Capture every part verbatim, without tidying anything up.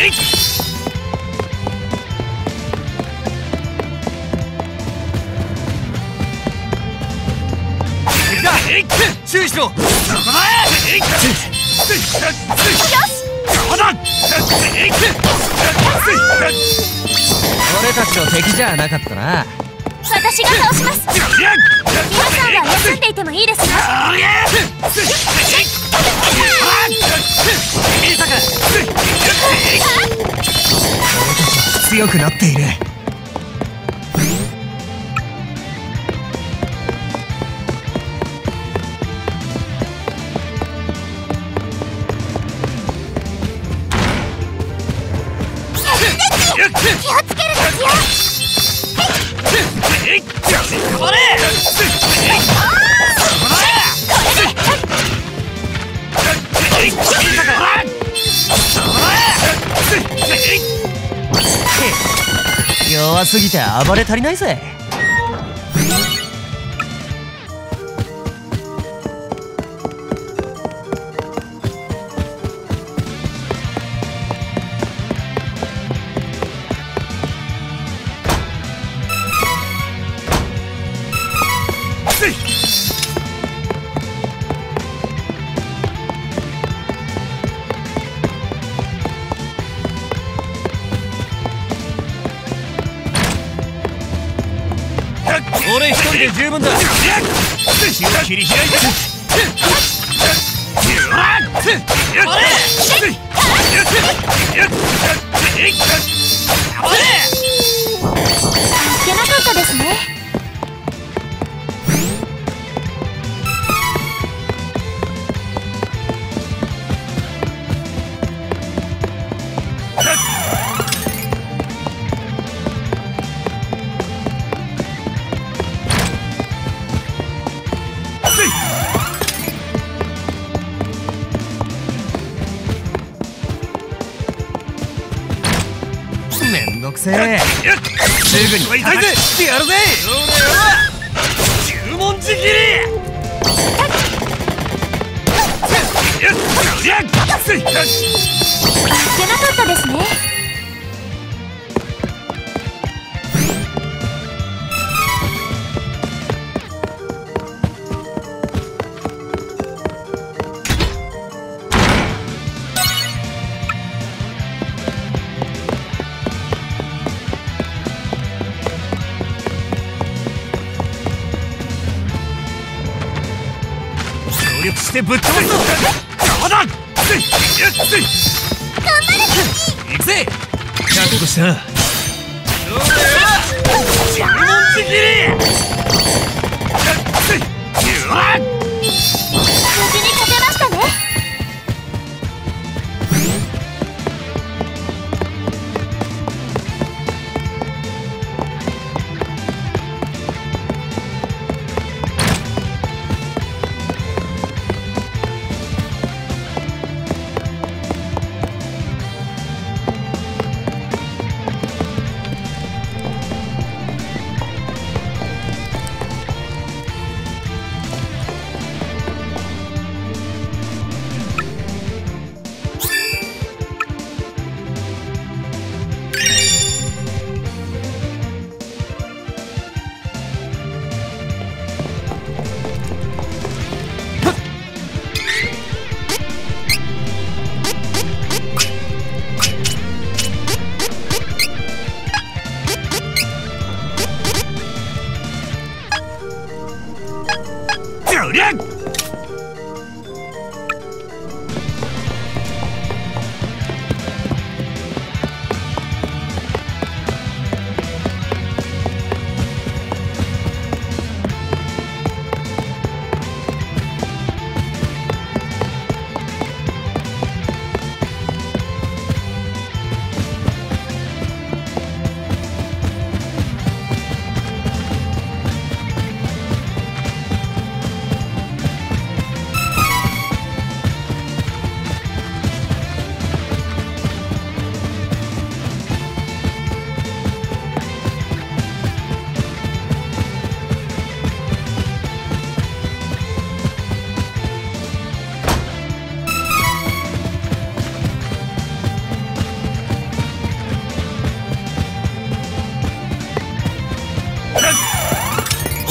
注意しろ。そこだ。よし。俺たちの敵じゃなかったな。 私が倒します。皆さんは休んでいてもいいですよ。 強くなっている。 気をつけるですよ。 弱すぎて暴れ足りないぜ。俺一人で十分だ。口を切り開いて。 いけなかったですね。 めんどくせえ。すぐに叩き切ってやるぜ。十文字切り。いけなかったですね。 協力してぶっ飛ばすぞ。そうだ。行くぜ。覚悟した。十文字切り。 無事に勝てましたね。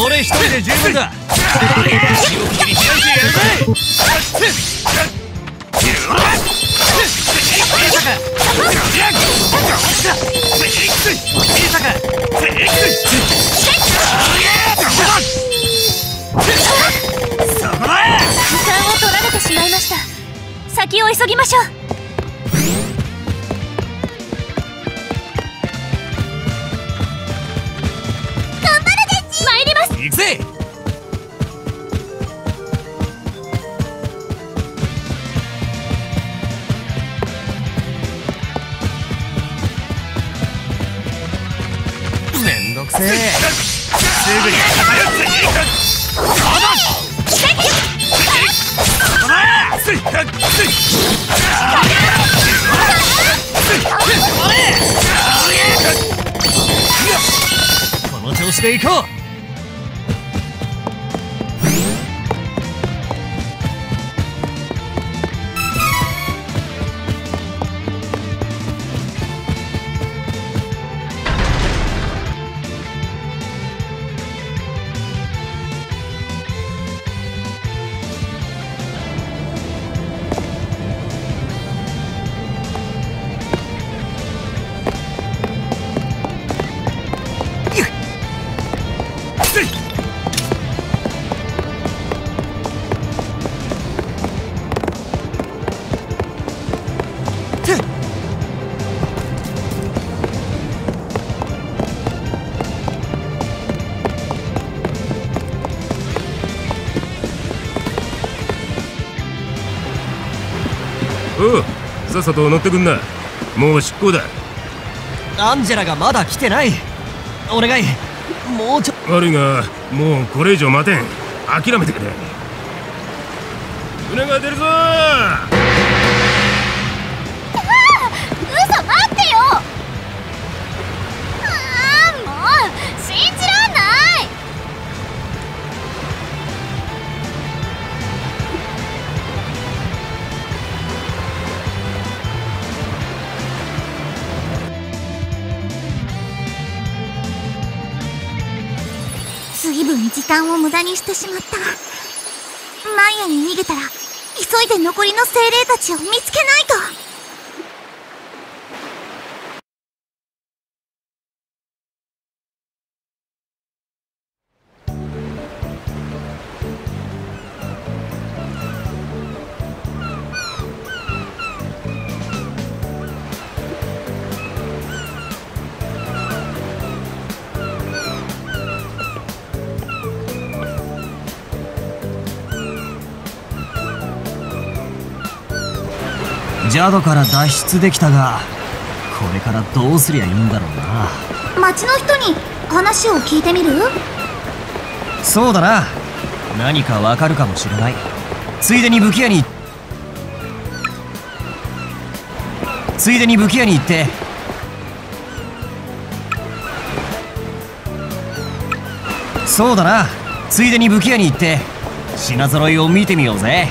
俺一人で十分だ。足を切り開いてやるぜ。 時間を取られてしまいました。先を急ぎましょう。頑張るデッチ。参ります。 行くぜ。めんどくせえ。すぐにこの調子で行こう。 おう、さっさと乗ってくんな。もう出港だ。 アンジェラがまだ来てない。お願い、もうちょ。 悪いがもうこれ以上待てん。諦めてくれ。船が出るぞー。 嘘、待ってよ。ああ、もう信じらんない。随分時間を無駄にしてしまった。マイヤに逃げたら急いで残りの精霊たちを見つけないと。 ジャドから脱出できたが、これからどうすりゃいいんだろうな。 町の人に話を聞いてみる？ そうだな、何かわかるかもしれない。ついでに武器屋についでに武器屋に行って。そうだな、ついでに武器屋に行って品揃いを見てみようぜ。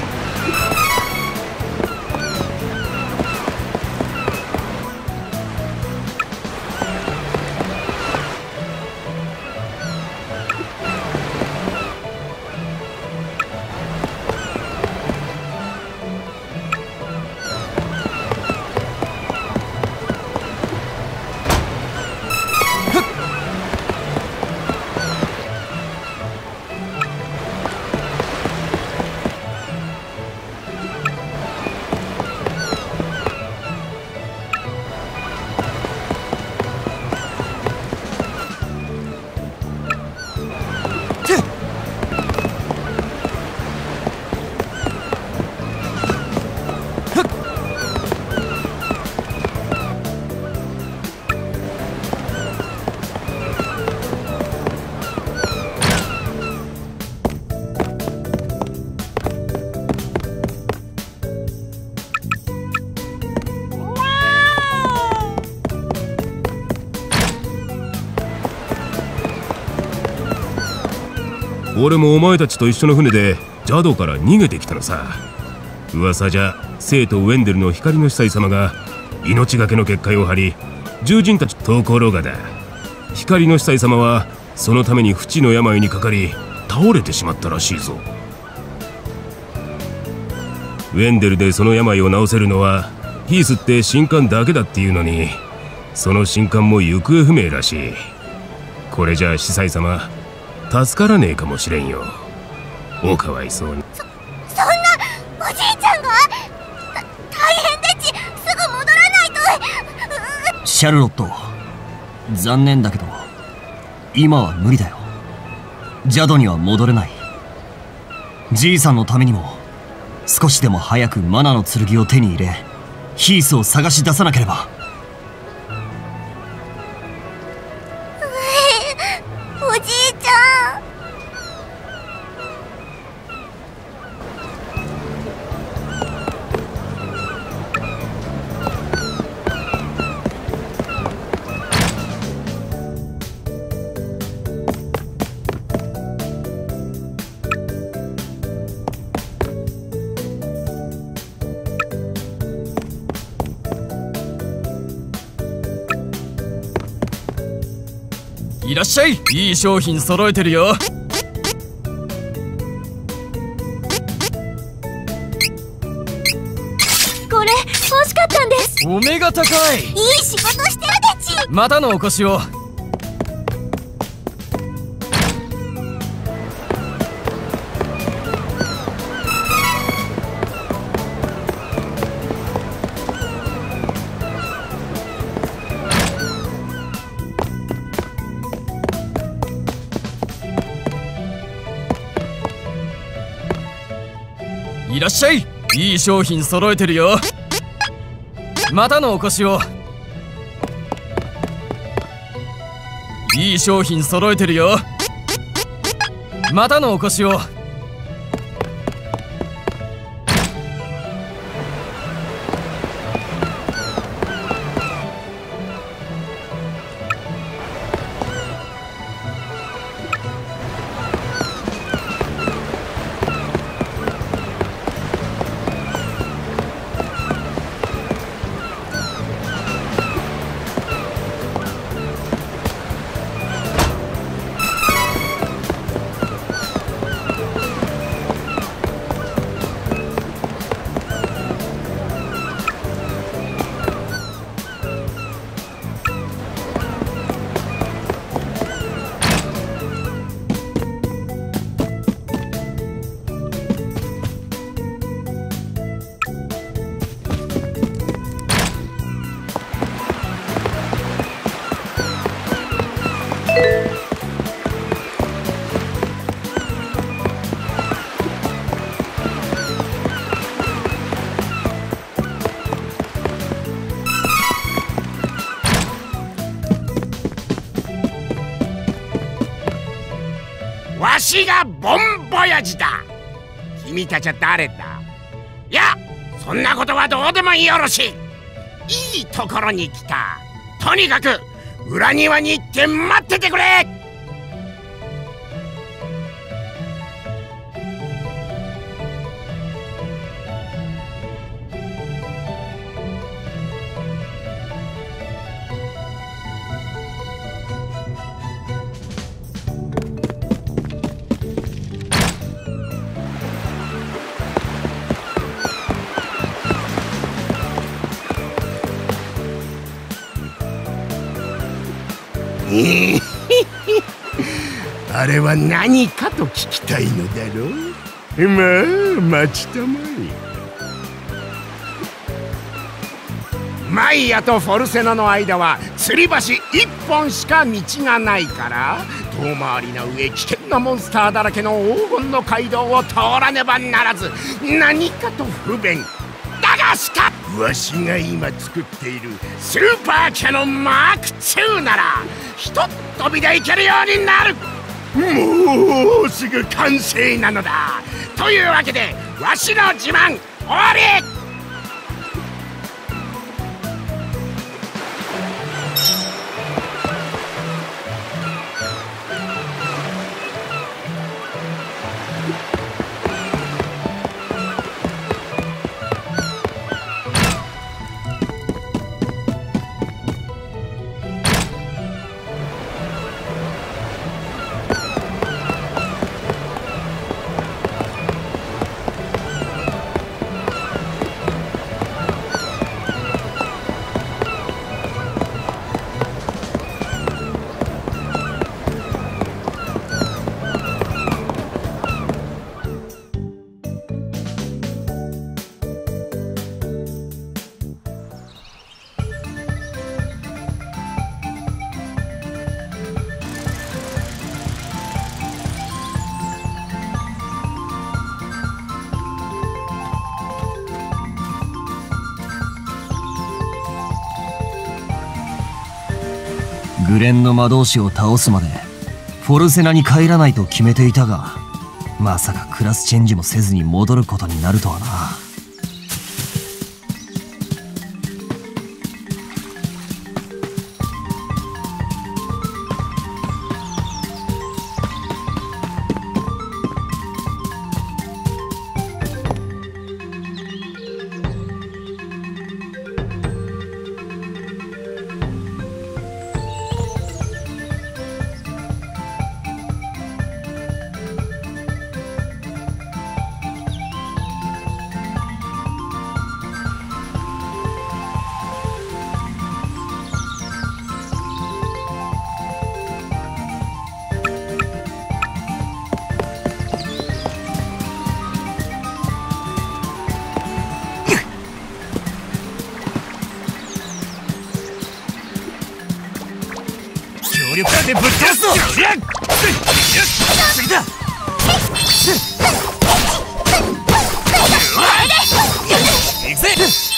俺もお前たちと一緒の船でジャドから逃げてきたのさ。噂じゃ生とウェンデルの光の司祭様が命がけの結界を張り、獣人たちところがだ。光の司祭様はそのために不治の病にかかり倒れてしまったらしいぞ。ウェンデルでその病を治せるのはヒースって神官だけだっていうのに、その神官も行方不明らしい。これじゃあ司祭様助からねえかもしれんよ。おかわいそうに。 そそんなおじいちゃんがた大変でち、すぐ戻らないと。 シャルロット、残念だけど今は無理だよ。ジャドには戻れない。じいさんのためにも少しでも早くマナの剣を手に入れ、ヒースを探し出さなければ。 おじいちゃん。 いらっしゃい。いい商品揃えてるよ。 これ欲しかったんです。 お目が高い。 いい仕事してるでち。 またのお越しを。いらっしゃい。いい商品揃えてるよ。またのお越しを。いい商品揃えてるよ。またのお越しを。 わしがボンボヤジだ。君たちは誰だ？いや、そんなことはどうでもよろしい。いいところに来た。とにかく裏庭に行って待っててくれ。あれは何かと聞きたいのだろう。まあ待ちたまえ。マイヤとフォルセノの間は吊り橋一本しか道がないから、遠回りな上危険なモンスターだらけの黄金の街道を通らねばならず、何かと不便だが、しかわしが今作っているスーパーキャノンマークツーならひとっ飛びでいけるようになる。もうすぐ完成なのだ。というわけでわしの自慢終わり。 グレンの魔導士を倒すまでフォルセナに帰らないと決めていたが、まさかクラスチェンジもせずに戻ることになるとはな。 強力でぶっ飛ばすぞ。次だ。行くぜ。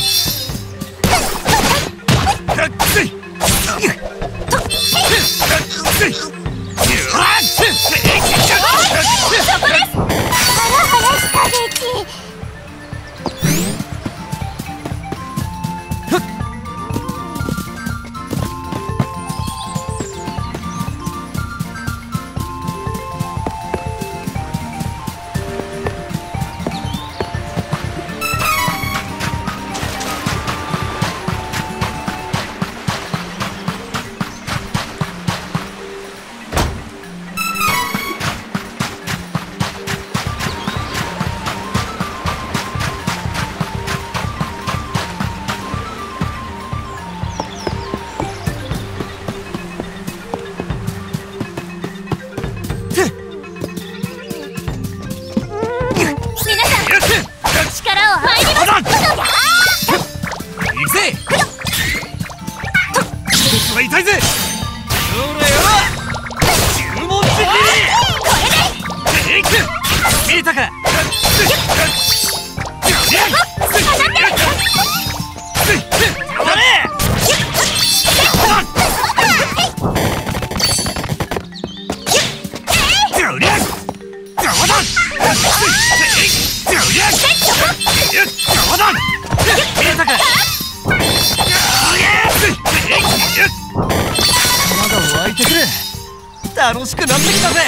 痛いぜ。ほらよ、注文的にこれでいく。見えたか。体湧いてくる。楽しくなってきたぜ。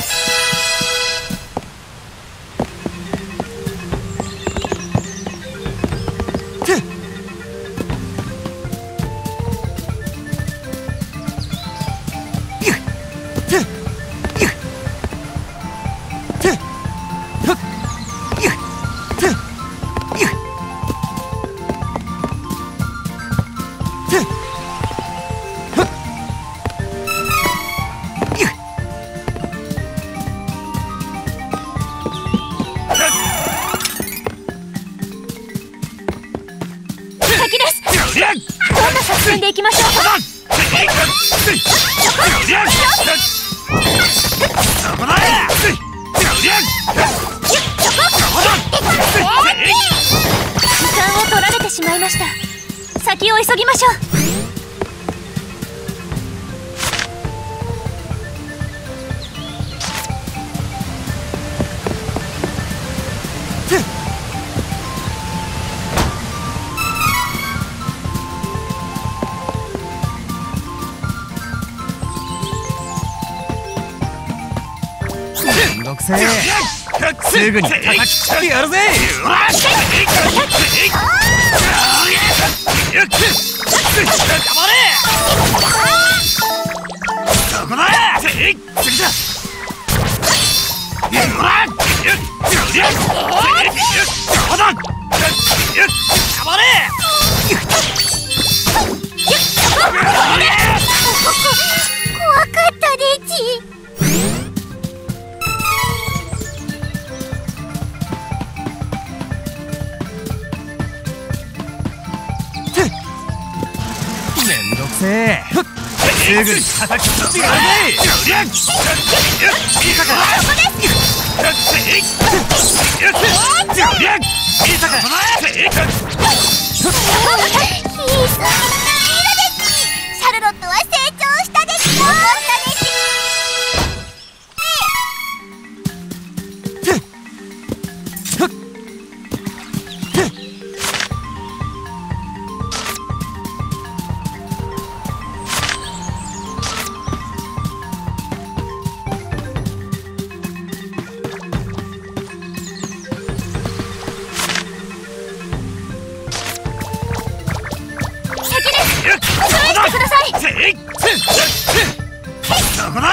どんな作戦でいきましょうか。時間を取られてしまいました。先を急ぎましょう。めんどくせえ。すぐに叩き切ってやるぜ。そこだ。次だ。 怖かったでち。 めんどくせえ。すぐに叩きつけられるぜ。見たか。見たか。 シャルロットは成長したでち。 そこだ。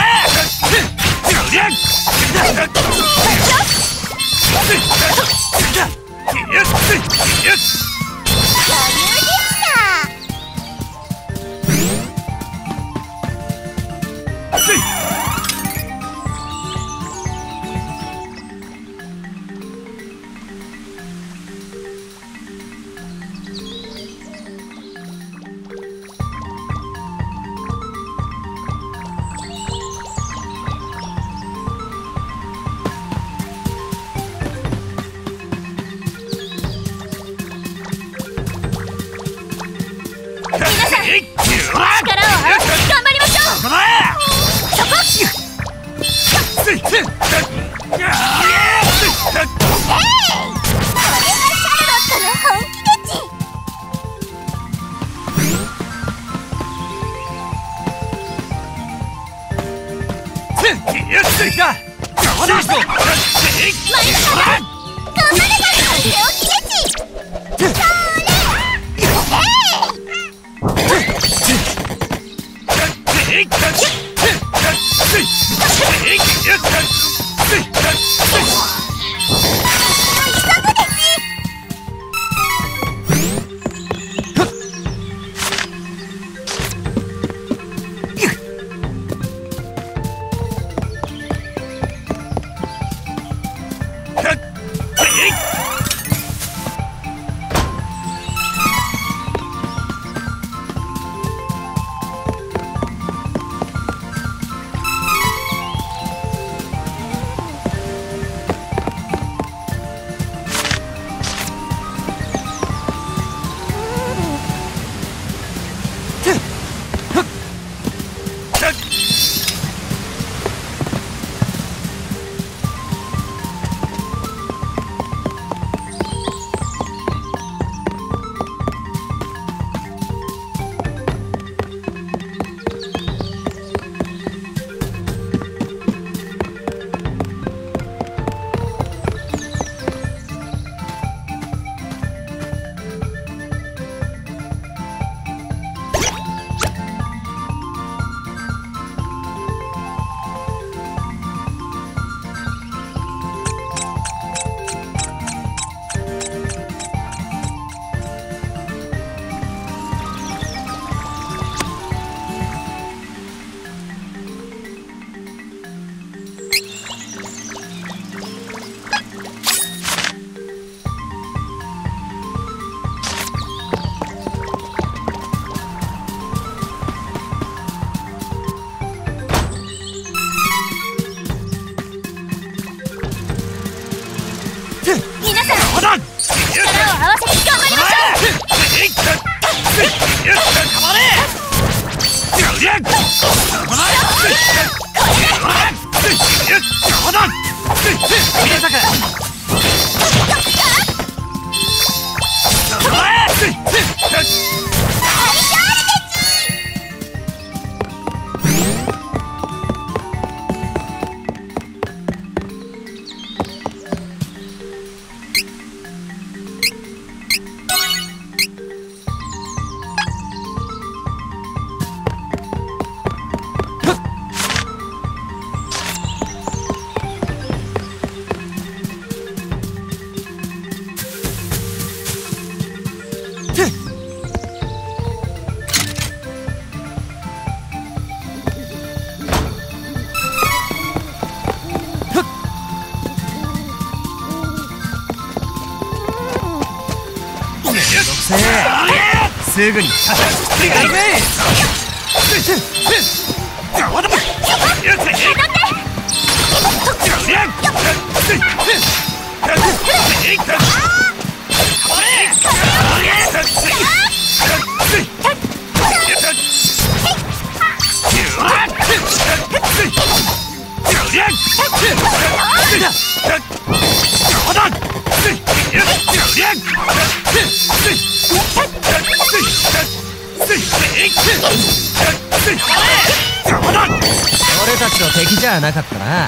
すぐに俺たちの敵じゃなかったな。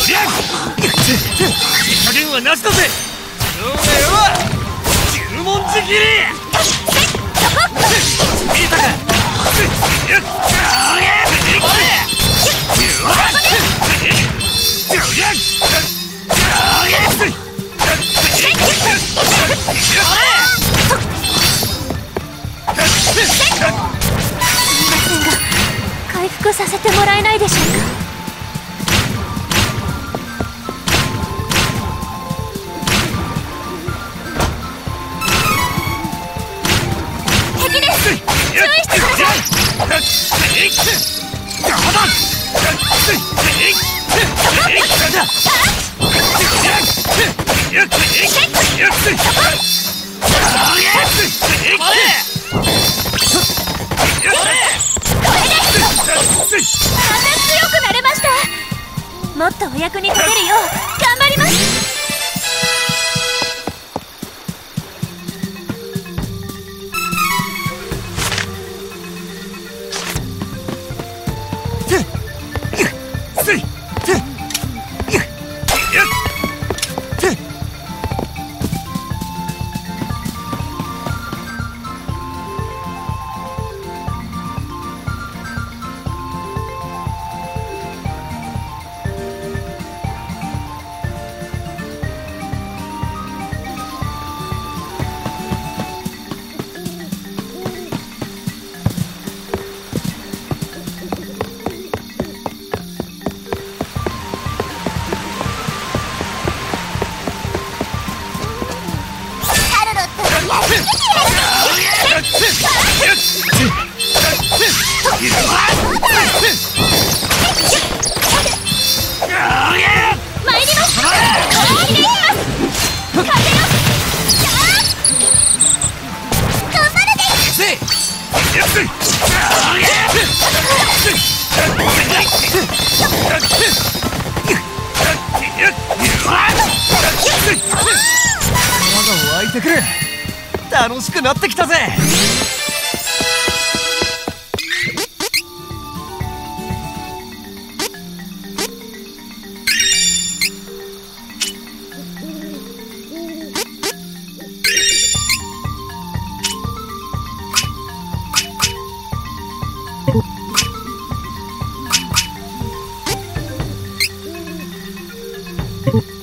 加減はなしだぜ。そうだよ、十文字切り。見えたか。 回復させてもらえないでしょうか。敵です。注意してください。だんだん強くなれました。もっとお役に立てるよう頑張ります。 湧いてくる。楽しくなってきたぜ。 you